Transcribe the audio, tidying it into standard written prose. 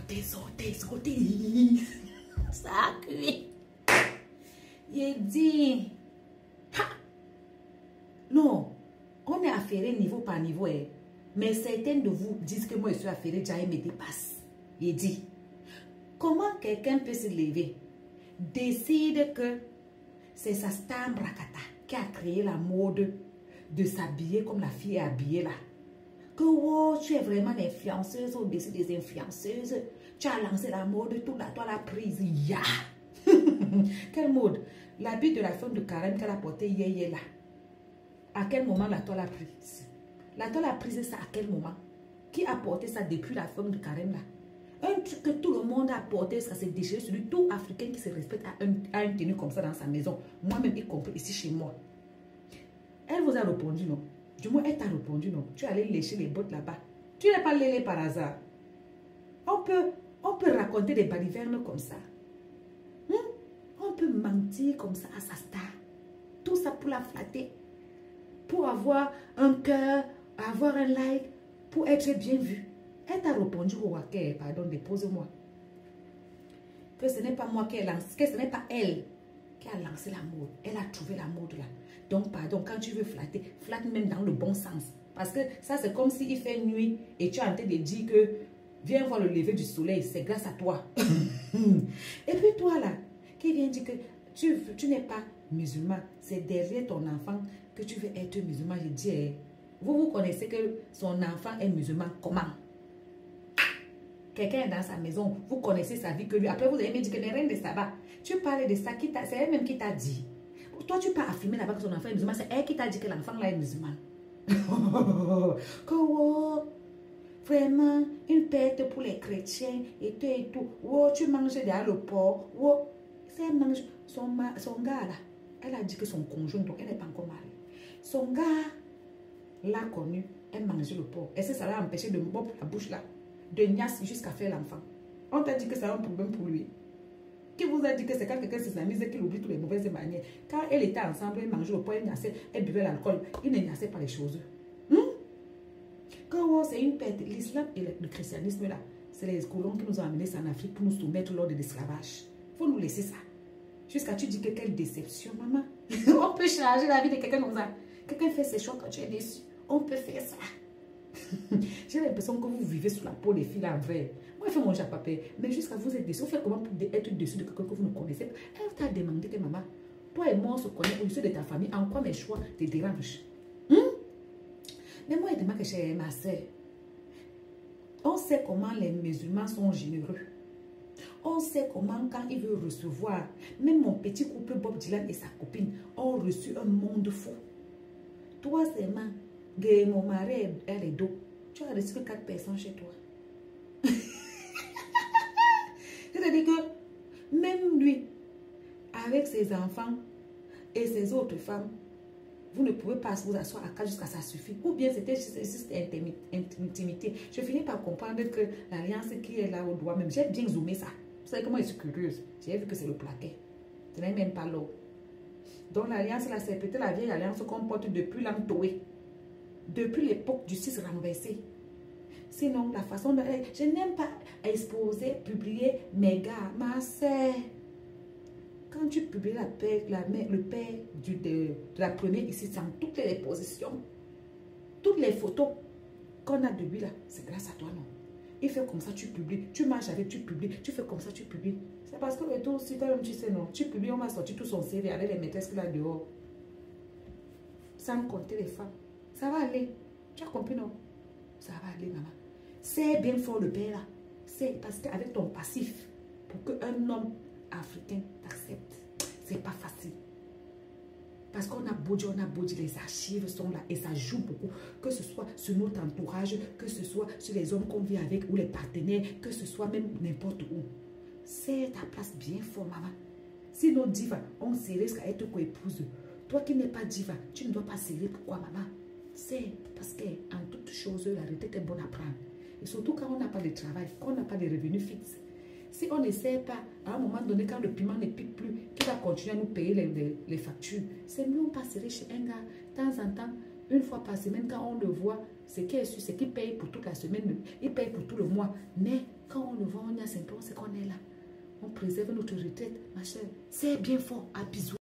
sortez, sortez, sortez. Ça a cuit. Il dit, ha! Non, on est affairé niveau par niveau, hein. Mais certains de vous disent que moi je suis affairé, déjà il me dépasse. Il dit, comment quelqu'un peut se lever, décide que c'est sa star Brakata qui a créé la mode de s'habiller comme la fille est habillée là. Que wow, tu es vraiment l'influenceuse au-dessus des influenceuses. Tu as lancé la mode, toute la toile a prise. Ya! Quelle mode? L'habit de la femme de carême qu'elle a porté hier là. À quel moment la toile a prise? La toile a prise ça à quel moment? Qui a porté ça depuis la femme de carême là? Un truc que tout le monde a porté, ça s'est déchiré sur lui. Tout Africain qui se respecte a une tenue comme ça dans sa maison. Moi-même, y compris ici chez moi. Elle vous a répondu non? Du moins, elle t'a répondu non. Tu es allé lécher les bottes là-bas. Tu n'es pas lélé par hasard. On peut raconter des balivernes comme ça. On peut mentir comme ça à sa star. Tout ça pour la flatter. Pour avoir un cœur, avoir un like, pour être bien vu. Elle t'a répondu au Waké, pardon, dépose-moi. Que ce n'est pas moi qui ai lancé, que ce n'est pas elle qui a lancé la mode. Elle a trouvé la mode là. Donc, pardon, quand tu veux flatter, flatte même dans le bon sens. Parce que ça, c'est comme s'il fait nuit et tu es en train de dire que viens voir le lever du soleil, c'est grâce à toi. Et puis toi là, qui vient dire que tu n'es pas musulman, c'est derrière ton enfant que tu veux être musulman. Je dis, vous connaissez que son enfant est musulman, comment? Quelqu'un est dans sa maison, vous connaissez sa vie que lui. Après, vous avez même dit que les reines de sabbat. Tu parles de ça, c'est elle-même qui t'a dit. Toi, tu peux affirmer là-bas que son enfant est musulman. C'est elle qui t'a dit que l'enfant là est musulman. Vraiment, une perte pour les chrétiens et tout. Oh, tu manges derrière le porc. Oh, elle mange son gars là. Elle a dit que son conjoint, donc elle n'est pas encore mariée. Son gars l'a connu, elle mangeait le porc. Est-ce que ça l'a empêché de mordre la bouche là? De niasse jusqu'à faire l'enfant. On t'a dit que c'est un problème pour lui. Qui vous a dit que c'est quand quelqu'un s'amise qu'il oublie toutes les mauvaises manières? Quand elle était ensemble, elle mangeait le porc, elle niassait, elle buvait l'alcool. Il ne niassait pas les choses. Quand c'est une perte, l'islam et le christianisme là, c'est les colons qui nous ont amenés en Afrique pour nous soumettre lors de l'esclavage. Il faut nous laisser ça. Jusqu'à tu dis que quelle déception, maman. On peut changer la vie de quelqu'un comme ça. Quelqu'un fait ses choix quand tu es déçu. On peut faire ça. J'ai l'impression que vous vivez sous la peau des filles en vrai. Moi, je fais mon japapé. Mais jusqu'à vous être déçu, vous faites comment pour être déçu de quelqu'un que vous ne connaissez pas? Elle t'a demandé que maman, toi et moi, on se connaît au-dessus de ta famille. En quoi mes choix te dérangent? Mais moi, il demande que j'ai ma soeur. On sait comment les musulmans sont généreux. On sait comment, quand ils veulent recevoir, même mon petit couple Bob Dylan et sa copine ont reçu un monde fou. Toi seulement, mon mari elle est dos. Tu as reçu 4 personnes chez toi. C'est-à-dire que même lui, avec ses enfants et ses autres femmes, vous ne pouvez pas vous asseoir à 4 jusqu'à ça suffit. Ou bien c'était juste intimité. Je finis par comprendre que l'alliance qui est là au doigt même, j'ai bien zoomé ça. Vous savez comment je suis curieuse. J'ai vu que c'est le plaquet. Ce n'est même pas l'eau. Donc l'alliance là, c'est peut-être la vieille alliance qu'on porte depuis l'Antoé. Depuis l'époque du 6 renversé. Sinon, la façon de... Je n'aime pas exposer, publier mes gars. Ma sœur, quand tu publies le père de la première ici, dans toutes les positions, toutes les photos qu'on a de lui là, c'est grâce à toi, non? Il fait comme ça, tu publies. Tu marches avec, tu publies. Tu fais comme ça, tu publies. C'est parce que le tour aussi, toi-même, tu sais, non? Tu publies, on va sortir tout son CV avec les maîtresses qu'il a dehors. Sans compter les femmes. Ça va aller. Tu as compris, non? Ça va aller, maman. C'est bien fort le père là. C'est parce qu'avec ton passif, pour qu'un homme africain t'accepte, c'est pas facile. Parce qu'on a beau dire, les archives sont là et ça joue beaucoup. Que ce soit sur notre entourage, que ce soit sur les hommes qu'on vit avec ou les partenaires, que ce soit même n'importe où. C'est ta place bien fort, maman. Si nos divas, on se risque à être co-épouse. Toi qui n'es pas diva, tu ne dois pas serrer. Pourquoi, maman? C'est parce qu'en toute chose, la retraite est bonne à prendre. Et surtout quand on n'a pas de travail, quand on n'a pas de revenus fixes. Si on ne sait pas, à un moment donné, quand le piment ne pique plus, qui va continuer à nous payer les factures, c'est mieux on passerait chez un gars, de temps en temps, une fois par semaine, quand on le voit, ce qui est sûr, c'est qu'il paye pour toute la semaine, il paye pour tout le mois. Mais Quand on le voit, on y a symptômes, c'est qu'on est là. On préserve notre retraite, ma chère. C'est bien fort, à bisous.